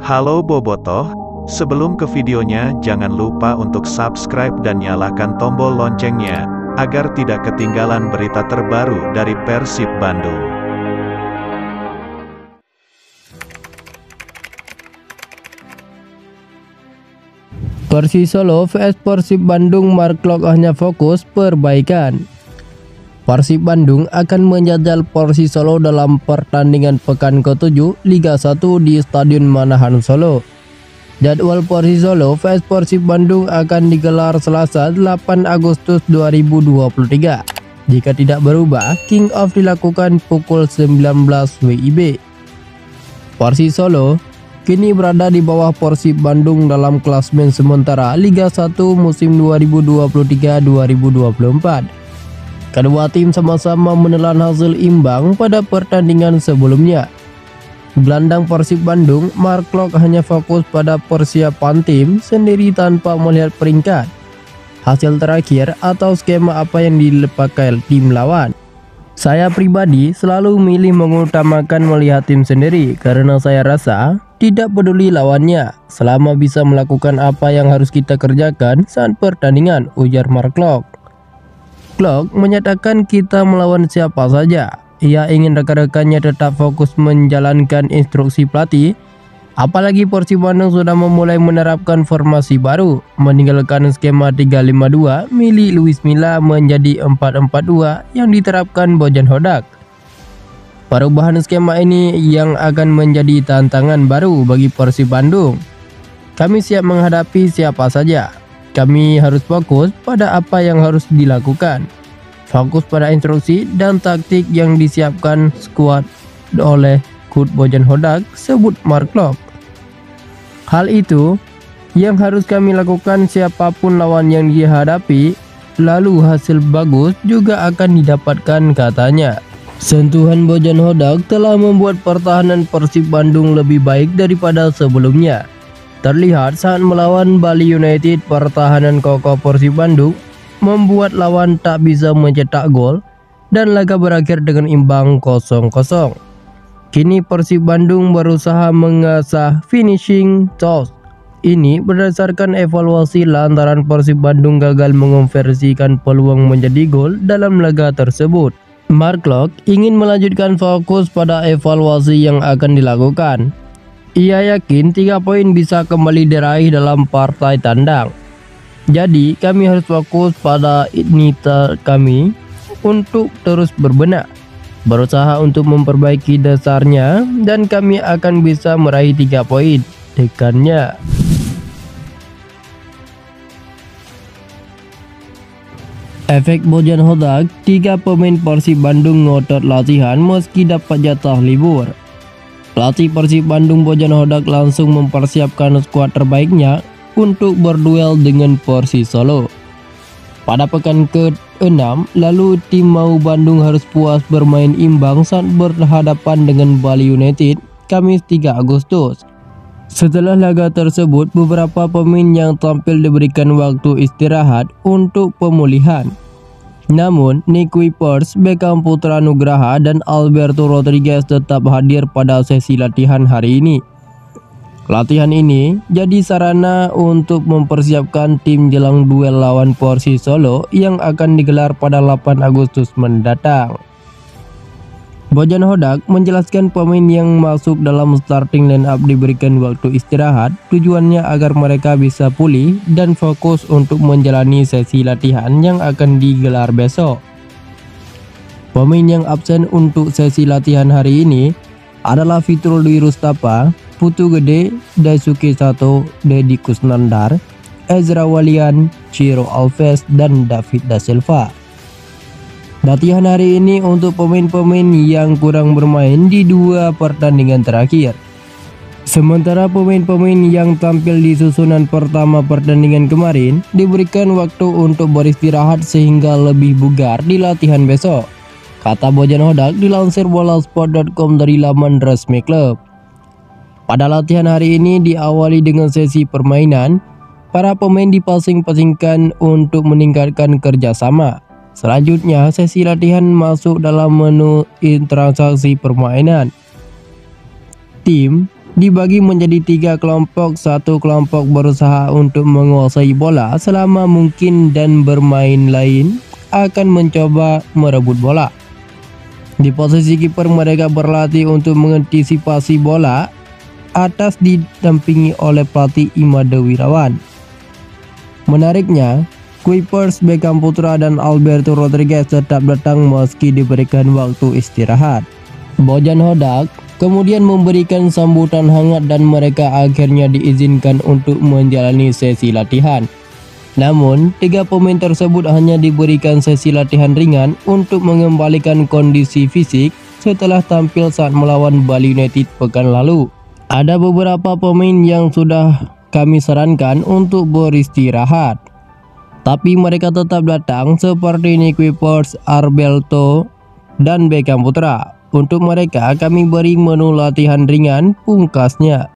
Halo Bobotoh, sebelum ke videonya jangan lupa untuk subscribe dan nyalakan tombol loncengnya, agar tidak ketinggalan berita terbaru dari Persib Bandung. Persis Solo vs Persib Bandung, Mark Klok hanya fokus perbaikan. Persib Bandung akan menjajal Persis Solo dalam pertandingan pekan ke-7 Liga 1 di Stadion Manahan Solo. Jadwal Persis Solo vs Persib Bandung akan digelar Selasa 8 Agustus 2023. Jika tidak berubah, kick off dilakukan pukul 19 WIB. Persis Solo kini berada di bawah Persib Bandung dalam klasemen sementara Liga 1 musim 2023-2024. Kedua tim sama-sama menelan hasil imbang pada pertandingan sebelumnya. Gelandang Persib Bandung, Mark Klok hanya fokus pada persiapan tim sendiri tanpa melihat peringkat, hasil terakhir, atau skema apa yang dipakai tim lawan. Saya pribadi selalu milih mengutamakan melihat tim sendiri karena saya rasa tidak peduli lawannya selama bisa melakukan apa yang harus kita kerjakan saat pertandingan, ujar Mark Klok. Klok menyatakan kita melawan siapa saja. Ia ingin rekan-rekannya tetap fokus menjalankan instruksi pelatih. Apalagi Persib Bandung sudah memulai menerapkan formasi baru, meninggalkan skema 3-5-2 milik Luis Milla menjadi 4-4-2 yang diterapkan Bojan Hodak. Perubahan skema ini yang akan menjadi tantangan baru bagi Persib Bandung. Kami siap menghadapi siapa saja. Kami harus fokus pada apa yang harus dilakukan. Fokus pada instruksi dan taktik yang disiapkan skuad oleh Coach Bojan Hodak, sebut Mark Klok. Hal itu yang harus kami lakukan siapapun lawan yang dihadapi, lalu hasil bagus juga akan didapatkan, katanya. Sentuhan Bojan Hodak telah membuat pertahanan Persib Bandung lebih baik daripada sebelumnya. Terlihat saat melawan Bali United, pertahanan kokoh Persib Bandung membuat lawan tak bisa mencetak gol dan laga berakhir dengan imbang 0-0. Kini Persib Bandung berusaha mengasah finishing touch ini berdasarkan evaluasi lantaran Persib Bandung gagal mengonversikan peluang menjadi gol dalam laga tersebut. Mark Klok ingin melanjutkan fokus pada evaluasi yang akan dilakukan. Ia yakin 3 poin bisa kembali diraih dalam partai tandang. Jadi kami harus fokus pada nita kami untuk terus berbenah, berusaha untuk memperbaiki dasarnya, dan kami akan bisa meraih 3 poin, tekannya. Efek Bojan Hodak, 3 pemain Persib Bandung ngotot latihan meski dapat jatah libur. Pelatih Persib Bandung Bojan Hodak langsung mempersiapkan skuad terbaiknya untuk berduel dengan Persis Solo. Pada pekan ke-6 lalu, tim Mau Bandung harus puas bermain imbang saat berhadapan dengan Bali United Kamis 3 Agustus. Setelah laga tersebut, beberapa pemain yang tampil diberikan waktu istirahat untuk pemulihan. Namun, Nick Kuipers, Beckham Putra Nugraha, dan Alberto Rodriguez tetap hadir pada sesi latihan hari ini. Latihan ini jadi sarana untuk mempersiapkan tim jelang duel lawan Persis Solo yang akan digelar pada 8 Agustus mendatang. Bojan Hodak menjelaskan pemain yang masuk dalam starting line up diberikan waktu istirahat, tujuannya agar mereka bisa pulih dan fokus untuk menjalani sesi latihan yang akan digelar besok. Pemain yang absen untuk sesi latihan hari ini adalah Fitrul Dwi Rustapa, Putu Gede, Daisuke Sato, Deddy Kusnandar, Ezra Walian, Ciro Alves, dan David Da Silva. Latihan hari ini untuk pemain-pemain yang kurang bermain di 2 pertandingan terakhir. Sementara pemain-pemain yang tampil di susunan pertama pertandingan kemarin diberikan waktu untuk beristirahat sehingga lebih bugar di latihan besok, kata Bojan Hodak dilansir bolasport.com dari laman resmi klub. Pada latihan hari ini diawali dengan sesi permainan. Para pemain dipasing-pasingkan untuk meningkatkan kerjasama. Selanjutnya, sesi latihan masuk dalam menu transaksi permainan. Tim dibagi menjadi 3 kelompok. Satu kelompok berusaha untuk menguasai bola selama mungkin dan bermain lain akan mencoba merebut bola. Di posisi kiper mereka berlatih untuk mengantisipasi bola atas didampingi oleh pelatih Imade Wirawan. Menariknya, Kuipers Beckham Putra dan Alberto Rodriguez tetap datang meski diberikan waktu istirahat. Bojan Hodak kemudian memberikan sambutan hangat dan mereka akhirnya diizinkan untuk menjalani sesi latihan. Namun, 3 pemain tersebut hanya diberikan sesi latihan ringan untuk mengembalikan kondisi fisik setelah tampil saat melawan Bali United pekan lalu. Ada beberapa pemain yang sudah kami sarankan untuk beristirahat, tapi mereka tetap datang seperti Kuipers, Alberto, dan Beckham Putra. Untuk mereka kami beri menu latihan ringan pungkasnya.